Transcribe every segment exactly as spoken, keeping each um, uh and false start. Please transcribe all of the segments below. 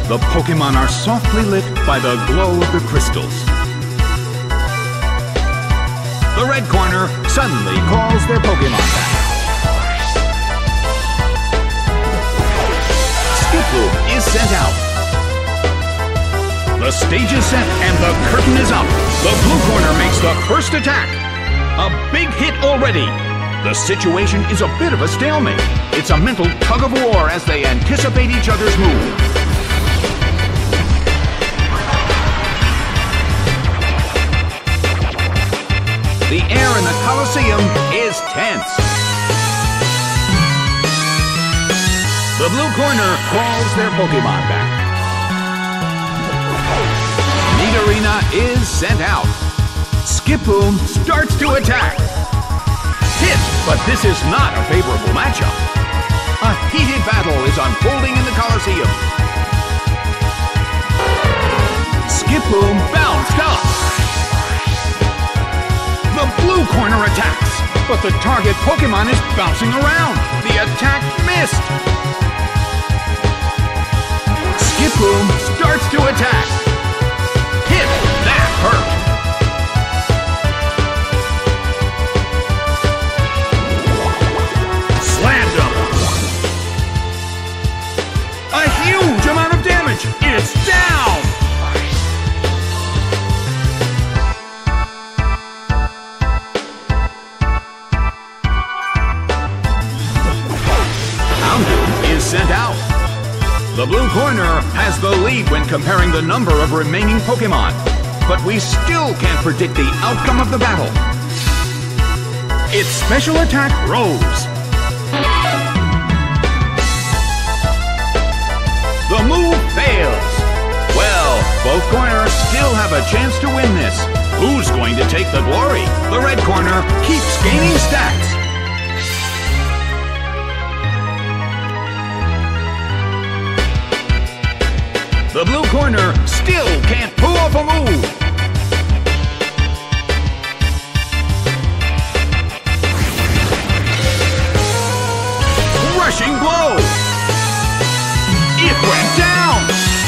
The Pokémon are softly lit by the glow of the crystals. The red corner suddenly calls their Pokémon back. Skiploom is sent out. The stage is set and the curtain is up. The blue corner makes the first attack. A big hit already. The situation is a bit of a stalemate. It's a mental tug of war as they anticipate each other's move. The air in the Colosseum is tense. The blue corner calls their Pokémon back. Nidorina is sent out. Skiploom starts to attack. Hit, but this is not a favorable matchup. A heated battle is unfolding in the Colosseum. Skiploom bounced up. The blue corner attacks, but the target Pokémon is bouncing around. The attack missed. Skiploom starts to attack. Hit, that hurt. Slammed him. A huge amount of damage. It's down. Sent out. The blue corner has the lead when comparing the number of remaining Pokémon, but we still can't predict the outcome of the battle. Its special attack rose. The move fails. Well, both corners still have a chance to win this. Who's going to take the glory? The red corner keeps gaining stats. The blue corner still can't pull off a move. Rushing blow. It went down.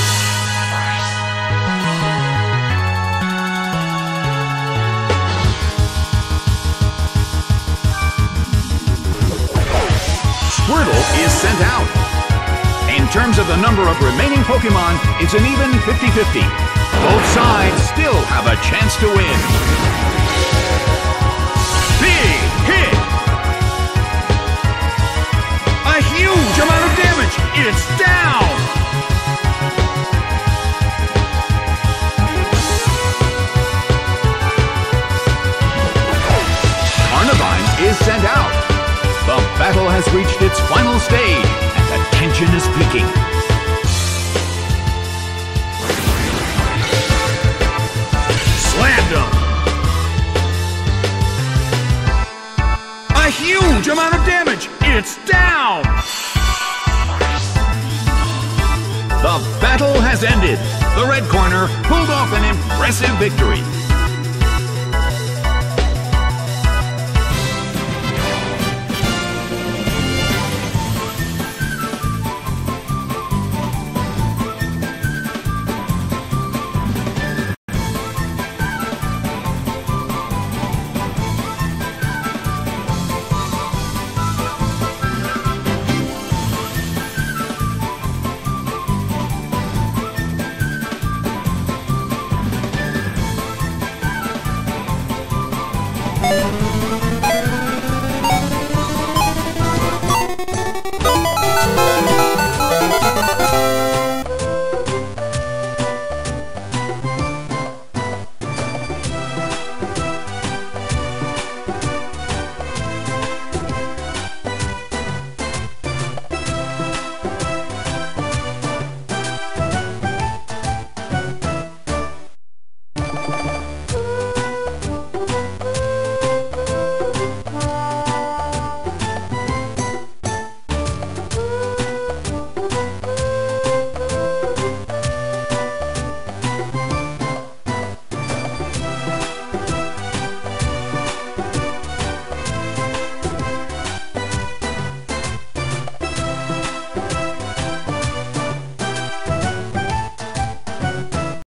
Squirtle is sent out. In terms of the number of remaining Pokémon, it's an even fifty fifty. Both sides still have a chance to win. Big hit! A huge amount of damage! It's down! Carnivine is sent out. The battle has reached its final stage. The tension is peaking. Slammed him. A huge amount of damage. It's down. The battle has ended. The red corner pulled off an impressive victory.